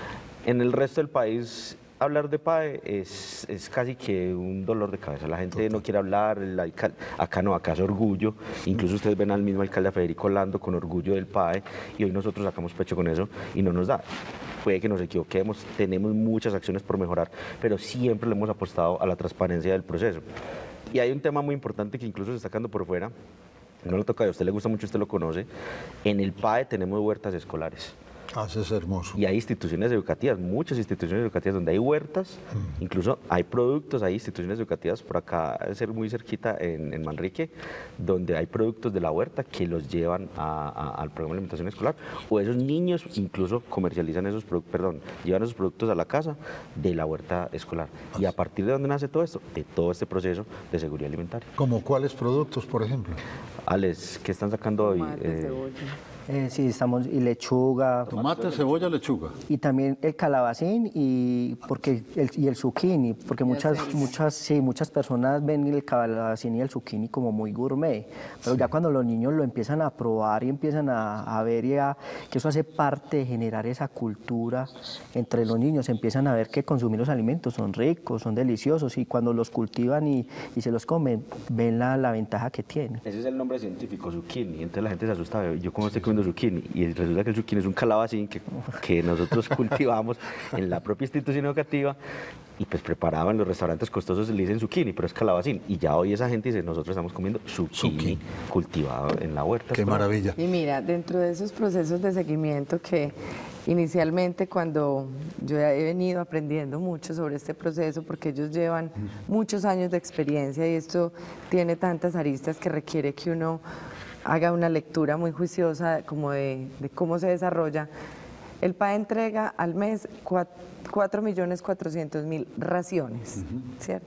En el resto del país, hablar de P A E es, es casi que un dolor de cabeza. La gente no quiere hablar, el alcalde, acá no, acá es orgullo. Incluso ustedes ven al mismo alcalde Federico Lando con orgullo del P A E, y hoy nosotros sacamos pecho con eso y no nos da. Puede que nos equivoquemos, tenemos muchas acciones por mejorar, pero siempre le hemos apostado a la transparencia del proceso. Y hay un tema muy importante que incluso se está sacando por fuera, no lo toca, a usted le gusta mucho, usted lo conoce. En el P A E tenemos huertas escolares. Ah, eso es hermoso. Y hay instituciones educativas, muchas instituciones educativas donde hay huertas, mm. incluso hay productos, hay instituciones educativas por acá, debe ser muy cerquita en, en Manrique, donde hay productos de la huerta que los llevan a, a, al programa de alimentación escolar, o esos niños incluso comercializan esos productos, perdón, llevan esos productos a la casa de la huerta escolar. Y a partir de dónde nace todo esto, de todo este proceso de seguridad alimentaria. ¿Como cuáles productos, por ejemplo? Alex, ¿qué están sacando hoy? Eh, Eh, sí, estamos, y lechuga. Tomate, cebolla, lechuga. Y también el calabacín y, porque el, y el zucchini, porque muchas, muchas, sí, muchas personas ven el calabacín y el zucchini como muy gourmet, pero sí. ya cuando los niños lo empiezan a probar y empiezan a, a ver ya que eso hace parte de generar esa cultura entre los niños, empiezan a ver que consumir los alimentos son ricos, son deliciosos, y cuando los cultivan y, y se los comen, ven la, la ventaja que tienen. Ese es el nombre científico, zucchini, entonces la gente se asusta, yo como estoy comiendo zucchini, y resulta que el zucchini es un calabacín que, que nosotros cultivamos en la propia institución educativa, y pues preparado en los restaurantes costosos le dicen zucchini, pero es calabacín, y ya hoy esa gente dice, nosotros estamos comiendo zucchini, zucchini. cultivado en la huerta. Qué maravilla. Y mira, dentro de esos procesos de seguimiento que inicialmente, cuando yo he venido aprendiendo mucho sobre este proceso, porque ellos llevan muchos años de experiencia y esto tiene tantas aristas que requiere que uno haga una lectura muy juiciosa como de, de cómo se desarrolla. El P A E entrega al mes cuatro millones cuatrocientos mil raciones, uh-huh. ¿cierto?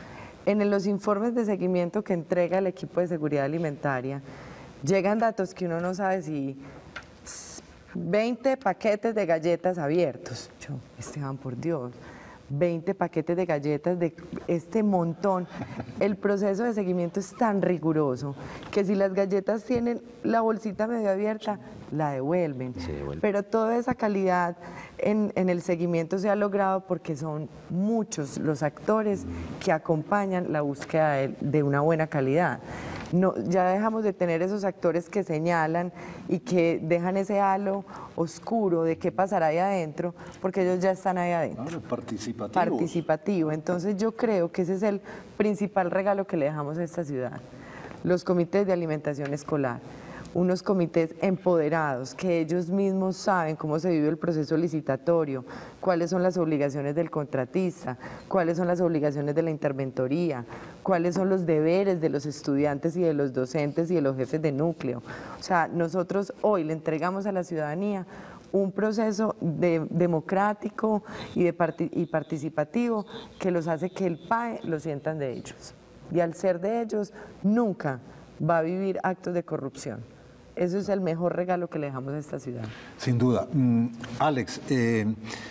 En los informes de seguimiento que entrega el equipo de seguridad alimentaria, llegan datos que uno no sabe si veinte paquetes de galletas abiertos. Yo, Esteban, por Dios, veinte paquetes de galletas, de este montón. El proceso de seguimiento es tan riguroso que si las galletas tienen la bolsita medio abierta, la devuelven. devuelve. Pero toda esa calidad en, en el seguimiento se ha logrado porque son muchos los actores que acompañan la búsqueda de, de una buena calidad. No, ya dejamos de tener esos actores que señalan y que dejan ese halo oscuro de qué pasará ahí adentro, porque ellos ya están ahí adentro. Claro, participativo. Participativo. Entonces yo creo que ese es el principal regalo que le dejamos a esta ciudad. Los comités de alimentación escolar. Unos comités empoderados, que ellos mismos saben cómo se vive el proceso licitatorio, cuáles son las obligaciones del contratista, cuáles son las obligaciones de la interventoría, cuáles son los deberes de los estudiantes y de los docentes y de los jefes de núcleo. O sea, nosotros hoy le entregamos a la ciudadanía un proceso de, democrático y, de parti y participativo que los hace que el P A E lo sientan de ellos. Y al ser de ellos, nunca va a vivir actos de corrupción. Eso es el mejor regalo que le dejamos a esta ciudad. Sin duda. Mm, Alex, eh,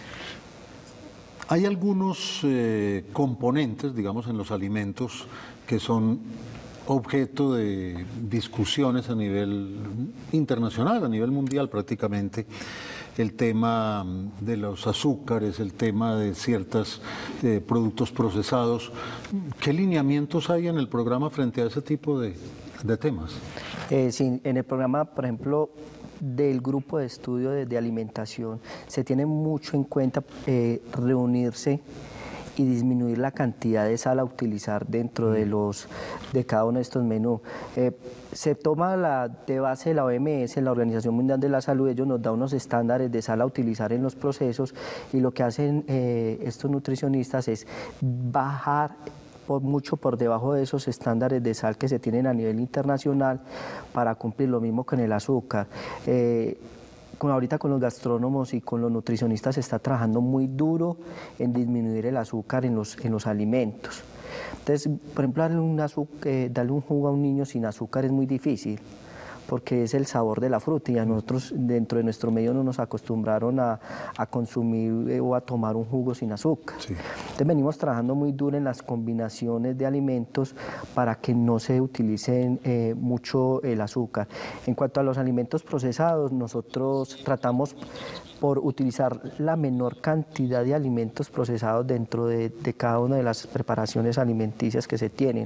hay algunos eh, componentes, digamos, en los alimentos que son objeto de discusiones a nivel internacional, a nivel mundial prácticamente. El tema de los azúcares, el tema de ciertos eh, productos procesados. ¿Qué lineamientos hay en el programa frente a ese tipo de, de temas? Eh, sí, en el programa, por ejemplo, del grupo de estudio de, de alimentación, se tiene mucho en cuenta eh, reunirse y disminuir la cantidad de sal a utilizar dentro de los de cada uno de estos menús. Eh, se toma la, de base la O M S, la Organización Mundial de la Salud, ellos nos da unos estándares de sal a utilizar en los procesos, y lo que hacen eh, estos nutricionistas es bajar por mucho por debajo de esos estándares de sal que se tienen a nivel internacional para cumplir lo mismo con el azúcar. Eh, Con, ahorita con los gastrónomos y con los nutricionistas se está trabajando muy duro en disminuir el azúcar en los, en los alimentos. Entonces, por ejemplo, darle un, azúcar, eh, darle un jugo a un niño sin azúcar es muy difícil, porque es el sabor de la fruta, y a nosotros dentro de nuestro medio no nos acostumbraron a, a consumir eh, o a tomar un jugo sin azúcar. Sí. Entonces venimos trabajando muy duro en las combinaciones de alimentos para que no se utilicen eh, mucho el azúcar. En cuanto a los alimentos procesados, nosotros tratamos por utilizar la menor cantidad de alimentos procesados dentro de, de cada una de las preparaciones alimenticias que se tienen.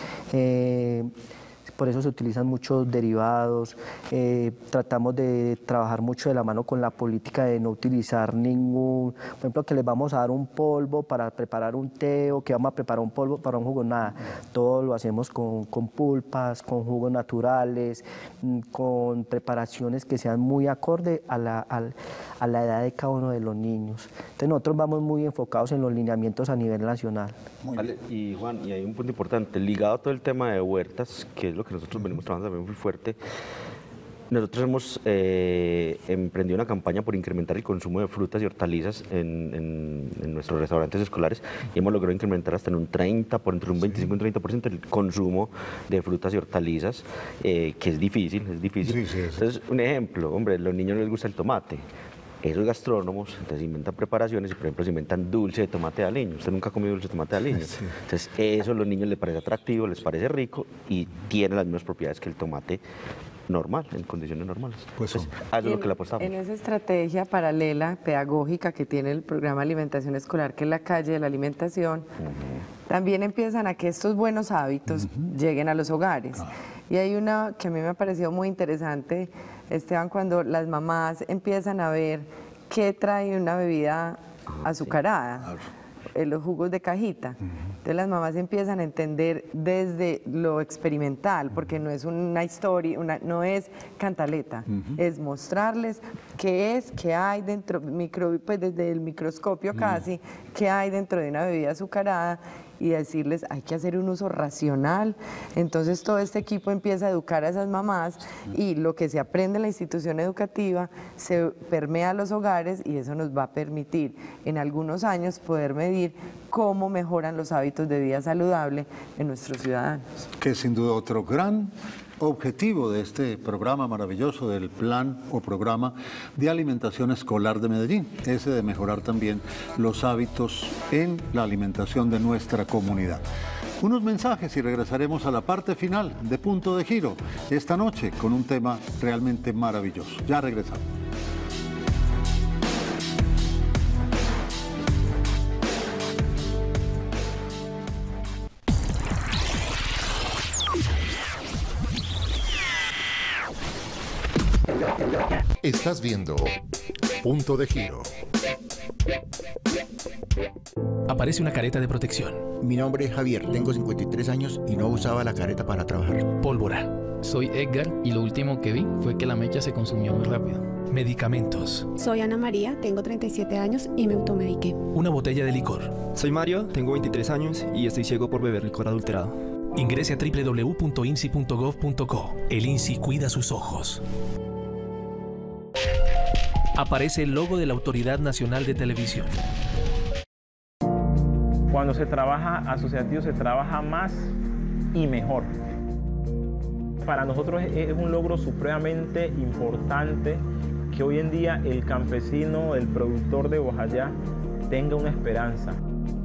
Eh, Por eso se utilizan muchos derivados, eh, tratamos de trabajar mucho de la mano con la política de no utilizar ningún, por ejemplo, que les vamos a dar un polvo para preparar un té, o que vamos a preparar un polvo para un jugo, nada. Todo lo hacemos con, con pulpas, con jugos naturales, con preparaciones que sean muy acorde a la, a, a la edad de cada uno de los niños. Entonces nosotros vamos muy enfocados en los lineamientos a nivel nacional. Vale, y Juan, y hay un punto importante, ligado a todo el tema de huertas, que es lo que nosotros venimos trabajando también muy fuerte. Nosotros hemos eh, emprendido una campaña por incrementar el consumo de frutas y hortalizas en, en, en nuestros restaurantes escolares, y hemos logrado incrementar hasta en un treinta, por entre un veinticinco y un treinta por ciento el consumo de frutas y hortalizas, eh, que es difícil, es difícil. Sí, sí, sí. Entonces, un ejemplo, hombre, a los niños les gusta el tomate. Esos gastrónomos entonces inventan preparaciones y, por ejemplo, se inventan dulce de tomate de aliño. Usted nunca ha comido dulce de tomate de aliño. Sí. Entonces, eso a los niños les parece atractivo, les parece rico y tiene las mismas propiedades que el tomate normal, en condiciones normales. Pues entonces, a eso es lo que le apostamos. En esa estrategia paralela, pedagógica, que tiene el programa de alimentación escolar, que es la calle de la alimentación, uh-huh. también empiezan a que estos buenos hábitos uh-huh. lleguen a los hogares. Ah. Y hay una que a mí me ha parecido muy interesante, Esteban, cuando las mamás empiezan a ver qué trae una bebida azucarada, sí. los jugos de cajita. Uh-huh. Entonces las mamás empiezan a entender desde lo experimental, porque no es una historia, una, no es cantaleta, uh-huh. es mostrarles qué es, qué hay dentro, micro, pues desde el microscopio uh-huh. casi, qué hay dentro de una bebida azucarada, y decirles hay que hacer un uso racional. Entonces todo este equipo empieza a educar a esas mamás, y lo que se aprende en la institución educativa se permea a los hogares, y eso nos va a permitir en algunos años poder medir cómo mejoran los hábitos de vida saludable en nuestros ciudadanos. Que sin duda otro gran objetivo de este programa maravilloso del plan o programa de alimentación escolar de Medellín, ese de mejorar también los hábitos en la alimentación de nuestra comunidad. Unos mensajes y regresaremos a la parte final de Punto de Giro esta noche con un tema realmente maravilloso. Ya regresamos. Estás viendo Punto de Giro. Aparece una careta de protección. Mi nombre es Javier, tengo cincuenta y tres años y no usaba la careta para trabajar. Pólvora. Soy Edgar y lo último que vi fue que la mecha se consumió muy rápido. Medicamentos. Soy Ana María, tengo treinta y siete años y me automediqué. Una botella de licor. Soy Mario, tengo veintitrés años y estoy ciego por beber licor adulterado. Ingrese a doble u doble u doble u punto insi punto gov punto co. El INSI cuida sus ojos. Aparece el logo de la Autoridad Nacional de Televisión. Cuando se trabaja asociativo se trabaja más y mejor. Para nosotros es un logro supremamente importante que hoy en día el campesino, el productor de Bojayá tenga una esperanza.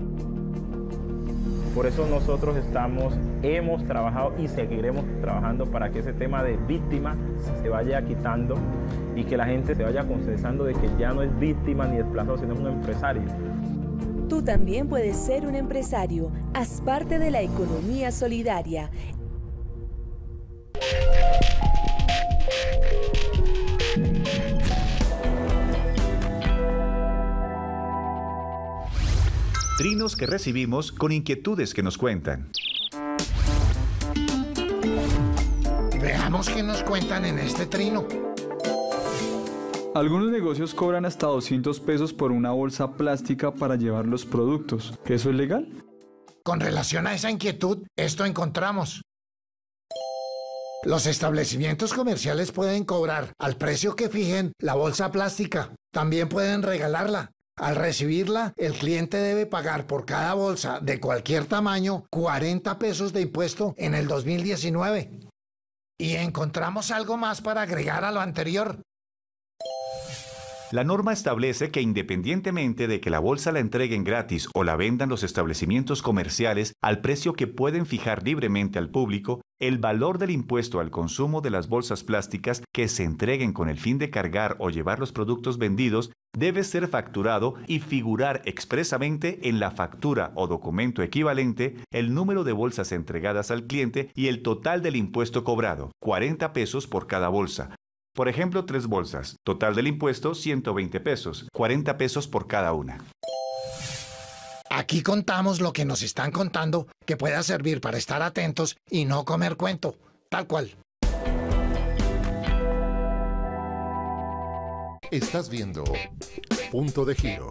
Por eso nosotros estamos, hemos trabajado y seguiremos trabajando para que ese tema de víctima se vaya quitando y que la gente se vaya concienciando de que ya no es víctima ni desplazado, sino es un empresario. Tú también puedes ser un empresario. Haz parte de la economía solidaria. Trinos que recibimos con inquietudes que nos cuentan. Veamos qué nos cuentan en este trino. Algunos negocios cobran hasta doscientos pesos por una bolsa plástica para llevar los productos. ¿Eso es legal? Con relación a esa inquietud, esto encontramos. Los establecimientos comerciales pueden cobrar al precio que fijen la bolsa plástica. También pueden regalarla. Al recibirla, el cliente debe pagar por cada bolsa de cualquier tamaño cuarenta pesos de impuesto en el dos mil diecinueve. Y encontramos algo más para agregar a lo anterior. La norma establece que independientemente de que la bolsa la entreguen gratis o la vendan los establecimientos comerciales al precio que pueden fijar libremente al público, el valor del impuesto al consumo de las bolsas plásticas que se entreguen con el fin de cargar o llevar los productos vendidos debe ser facturado y figurar expresamente en la factura o documento equivalente el número de bolsas entregadas al cliente y el total del impuesto cobrado, cuarenta pesos por cada bolsa. Por ejemplo, tres bolsas. Total del impuesto, ciento veinte pesos. cuarenta pesos por cada una. Aquí contamos lo que nos están contando que pueda servir para estar atentos y no comer cuento. Tal cual. Estás viendo Punto de Giro.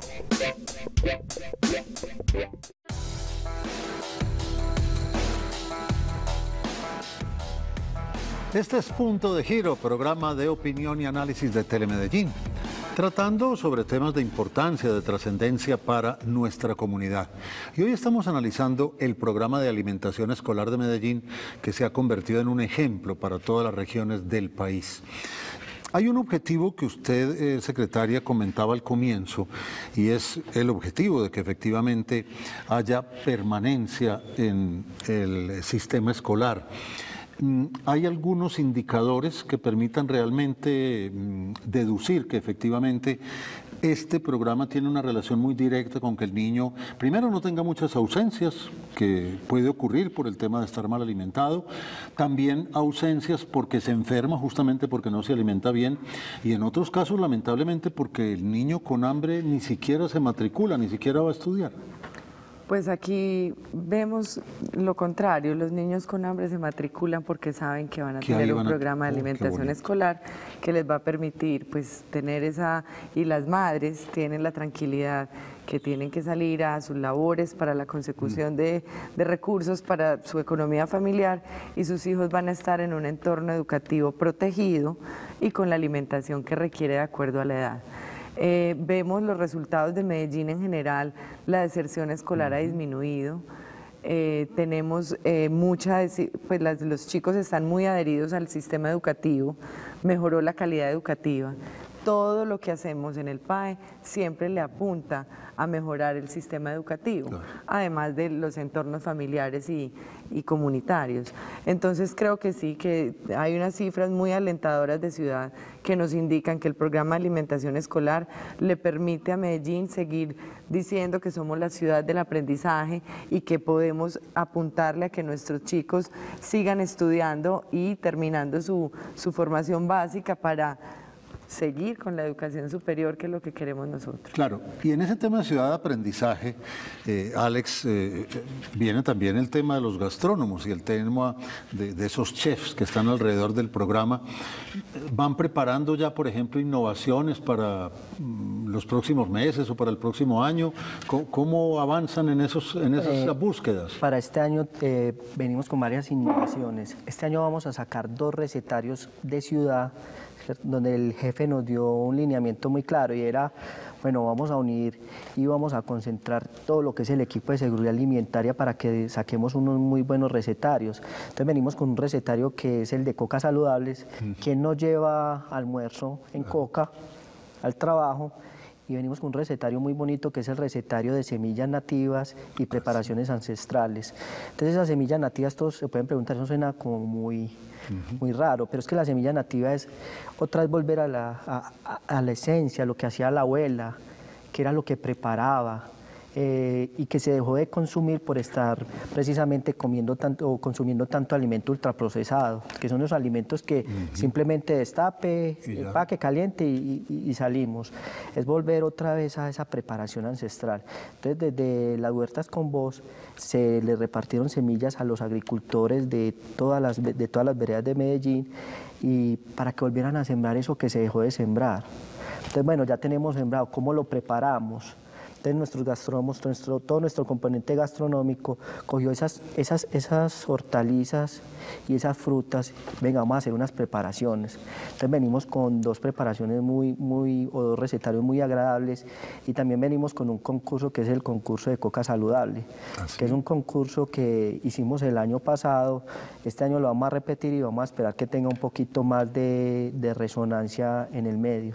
Este es Punto de Giro, programa de opinión y análisis de Telemedellín, tratando sobre temas de importancia, de trascendencia para nuestra comunidad. Y hoy estamos analizando el programa de alimentación escolar de Medellín, que se ha convertido en un ejemplo para todas las regiones del país. Hay un objetivo que usted, eh, secretaria, comentaba al comienzo, y es el objetivo de que efectivamente haya permanencia en el sistema escolar. ¿Hay algunos indicadores que permitan realmente deducir que efectivamente este programa tiene una relación muy directa con que el niño, primero, no tenga muchas ausencias, que puede ocurrir por el tema de estar mal alimentado, también ausencias porque se enferma justamente porque no se alimenta bien, y en otros casos, lamentablemente, porque el niño con hambre ni siquiera se matricula, ni siquiera va a estudiar? Pues aquí vemos lo contrario, los niños con hambre se matriculan porque saben que van a tener un programa de alimentación escolar que les va a permitir pues tener esa, y las madres tienen la tranquilidad que tienen que salir a sus labores para la consecución de, de recursos para su economía familiar, y sus hijos van a estar en un entorno educativo protegido y con la alimentación que requiere de acuerdo a la edad. Eh, vemos los resultados de Medellín en general, la deserción escolar uh-huh. ha disminuido, Eh, tenemos eh, mucha, pues las, los chicos están muy adheridos al sistema educativo, mejoró la calidad educativa. Todo lo que hacemos en el P A E siempre le apunta a mejorar el sistema educativo, claro, además de los entornos familiares y, y comunitarios. Entonces creo que sí, que hay unas cifras muy alentadoras de ciudad que nos indican que el programa de alimentación escolar le permite a Medellín seguir diciendo que somos la ciudad del aprendizaje y que podemos apuntarle a que nuestros chicos sigan estudiando y terminando su, su formación básica para seguir con la educación superior, que es lo que queremos nosotros. Claro, y en ese tema de ciudad de aprendizaje, eh, Alex, eh, viene también el tema de los gastrónomos y el tema de, de esos chefs que están alrededor del programa. ¿Van preparando ya, por ejemplo, innovaciones para mm, los próximos meses o para el próximo año? ¿Cómo, cómo avanzan en, esos, en esas eh, búsquedas? Para este año eh, venimos con varias innovaciones. Este año vamos a sacar dos recetarios de ciudad, donde el jefe nos dio un lineamiento muy claro y era, bueno, vamos a unir y vamos a concentrar todo lo que es el equipo de seguridad alimentaria para que saquemos unos muy buenos recetarios. Entonces venimos con un recetario que es el de coca saludables, mm. que no lleva almuerzo en ah. coca al trabajo, y venimos con un recetario muy bonito que es el recetario de semillas nativas y preparaciones ancestrales. Entonces esas semillas nativas, todos se pueden preguntar, eso suena como muy, uh-huh. muy raro, pero es que la semilla nativa es otra vez volver a la, a, a la esencia, lo que hacía la abuela, que era lo que preparaba, eh, y que se dejó de consumir por estar precisamente comiendo tanto o consumiendo tanto alimento ultraprocesado, que son los alimentos que uh-huh. simplemente destape, empaque, caliente y, y, y salimos. Es volver otra vez a esa preparación ancestral. Entonces, desde las huertas con voz se le repartieron semillas a los agricultores de todas las, de todas las veredas de Medellín, y para que volvieran a sembrar eso que se dejó de sembrar. Entonces, bueno, ya tenemos sembrado, ¿cómo lo preparamos? Entonces nuestros gastrónomos, nuestro, todo nuestro componente gastronómico cogió esas, esas, esas hortalizas y esas frutas, venga, vamos a hacer unas preparaciones. Entonces venimos con dos preparaciones muy, muy, o dos recetarios muy agradables, y también venimos con un concurso que es el concurso de coca saludable, ¿ah, sí? que es un concurso que hicimos el año pasado, este año lo vamos a repetir y vamos a esperar que tenga un poquito más de, de resonancia en el medio.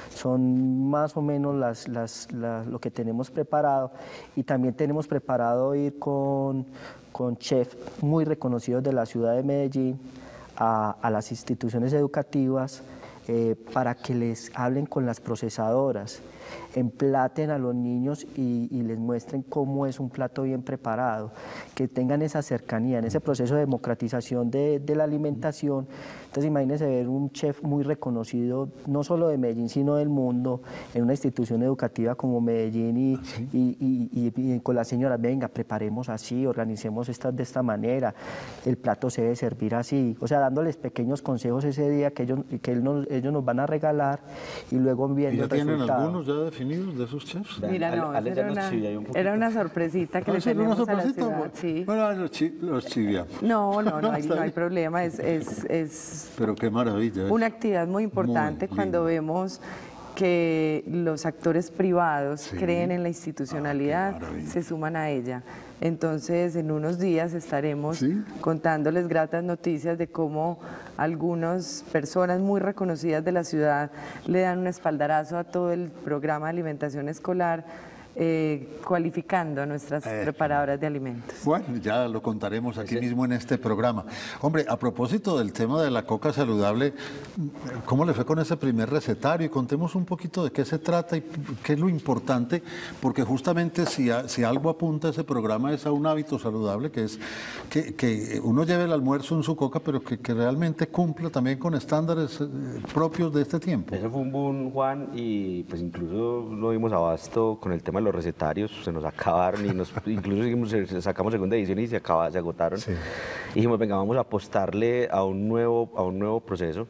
Son más o menos las, las, las, lo que tenemos preparado, y también tenemos preparado ir con, con chefs muy reconocidos de la ciudad de Medellín a, a las instituciones educativas eh, para que les hablen con las procesadoras, emplaten a los niños y, y les muestren cómo es un plato bien preparado, que tengan esa cercanía en ese proceso de democratización de, de la alimentación. Entonces imagínense ver un chef muy reconocido, no solo de Medellín, sino del mundo, en una institución educativa como Medellín, y, ¿sí? y, y, y, y con las señoras, venga, preparemos así, organicemos estas de esta manera, el plato se debe servir así, o sea, dándoles pequeños consejos ese día que ellos, que él nos, ellos nos van a regalar, y luego viendo el resultado. ¿Ya tienen algunos ya definidos de esos chefs? Mira, no, Ale, era, una, un era una sorpresita que le tenemos a la ciudad. Sí. Bueno, los, chi, los chiviamos. No, no, no, hay, no hay problema, es... es, es Pero qué maravilla. Una actividad muy importante muy cuando vemos que los actores privados sí. creen en la institucionalidad, ah, se suman a ella. Entonces, en unos días estaremos ¿sí? contándoles gratas noticias de cómo algunas personas muy reconocidas de la ciudad le dan un espaldarazo a todo el programa de alimentación escolar, Eh, cualificando a nuestras eh, preparadoras de alimentos. Bueno, ya lo contaremos aquí mismo en este programa. Hombre, a propósito del tema de la coca saludable, ¿cómo le fue con ese primer recetario? Y contemos un poquito de qué se trata y qué es lo importante, porque justamente si, a, si algo apunta a ese programa es a un hábito saludable, que es que, que uno lleve el almuerzo en su coca, pero que, que realmente cumpla también con estándares eh, propios de este tiempo. Eso fue un boom, Juan, y pues incluso lo vimos abasto con el tema de los recetarios, se nos acabaron y nos, incluso seguimos, sacamos segunda edición y se, acaba, se agotaron. Sí. Y dijimos, venga, vamos a apostarle a un nuevo, a un nuevo proceso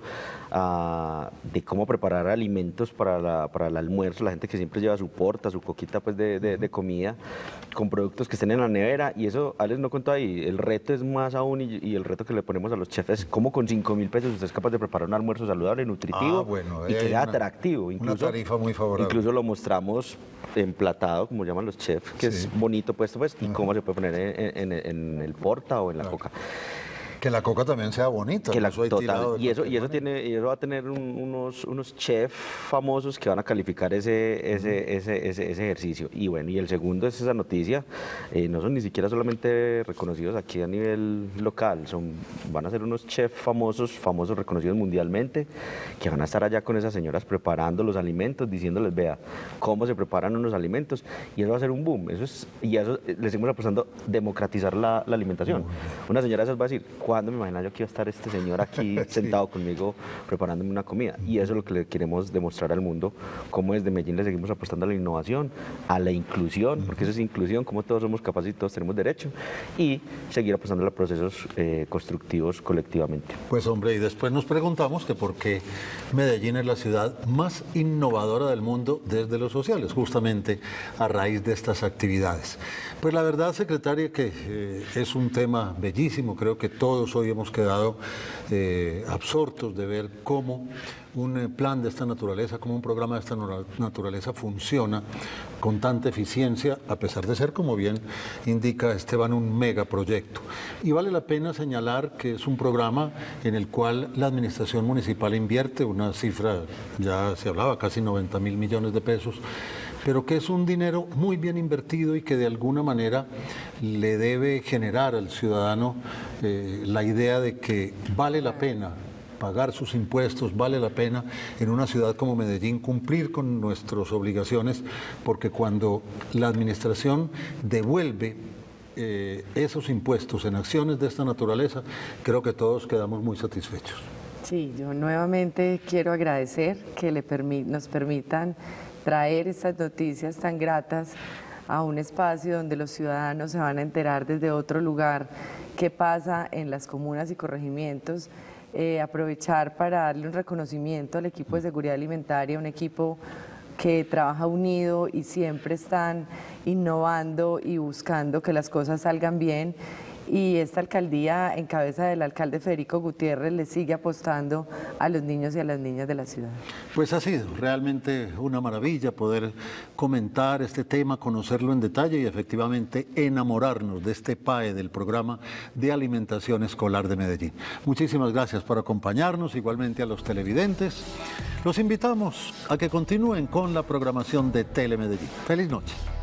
uh, de cómo preparar alimentos para, la, para el almuerzo, la gente que siempre lleva su porta, su coquita pues, de, de, de comida, con productos que estén en la nevera, y eso Alex no contó ahí, el reto es más aún, y, y el reto que le ponemos a los chefs es cómo con cinco mil pesos usted es capaz de preparar un almuerzo saludable, nutritivo, ah, bueno, y que sea atractivo. Incluso, una tarifa muy favorable. Incluso lo mostramos emplatado emplatado, como llaman los chefs, que sí. es bonito puesto, pues, y cómo se puede poner en, en, en el porta o en la claro. coca. Que la coca también sea bonita. Que la, total, y eso, y eso tiene, y eso va a tener un, unos, unos chefs famosos que van a calificar ese, ese, uh-huh. ese, ese, ese ejercicio. Y bueno, y el segundo es esa noticia, eh, no son ni siquiera solamente reconocidos aquí a nivel local, son, van a ser unos chefs famosos, famosos reconocidos mundialmente, que van a estar allá con esas señoras preparando los alimentos, diciéndoles, vea, cómo se preparan unos alimentos, y eso va a ser un boom. Eso es, y a eso le seguimos apostando, democratizar la, la alimentación. Uh-huh. Una señora esas va a decir, ¿cuándo me imaginaba yo que iba a estar este señor aquí sí. sentado conmigo preparándome una comida? Y eso es lo que le queremos demostrar al mundo, cómo desde Medellín le seguimos apostando a la innovación, a la inclusión, porque eso es inclusión, cómo todos somos capaces y todos tenemos derecho, y seguir apostando a procesos eh, constructivos colectivamente. Pues hombre, y después nos preguntamos que por qué Medellín es la ciudad más innovadora del mundo desde los sociales, justamente a raíz de estas actividades. Pues la verdad, secretaria, que eh, es un tema bellísimo, creo que todos hoy hemos quedado eh, absortos de ver cómo un eh, plan de esta naturaleza, cómo un programa de esta naturaleza funciona con tanta eficiencia, a pesar de ser, como bien indica Esteban, un megaproyecto. Y vale la pena señalar que es un programa en el cual la administración municipal invierte una cifra, ya se hablaba, casi noventa mil millones de pesos, pero que es un dinero muy bien invertido y que de alguna manera le debe generar al ciudadano eh, la idea de que vale la pena pagar sus impuestos, vale la pena en una ciudad como Medellín cumplir con nuestras obligaciones, porque cuando la administración devuelve eh, esos impuestos en acciones de esta naturaleza, creo que todos quedamos muy satisfechos. Sí, yo nuevamente quiero agradecer que le permi- nos permitan traer estas noticias tan gratas a un espacio donde los ciudadanos se van a enterar desde otro lugar qué pasa en las comunas y corregimientos, eh, aprovechar para darle un reconocimiento al equipo de seguridad alimentaria, un equipo que trabaja unido y siempre están innovando y buscando que las cosas salgan bien. Y esta alcaldía, en cabeza del alcalde Federico Gutiérrez, le sigue apostando a los niños y a las niñas de la ciudad. Pues ha sido realmente una maravilla poder comentar este tema, conocerlo en detalle y efectivamente enamorarnos de este P A E, del Programa de Alimentación Escolar de Medellín. Muchísimas gracias por acompañarnos, igualmente a los televidentes. Los invitamos a que continúen con la programación de Telemedellín. Feliz noche.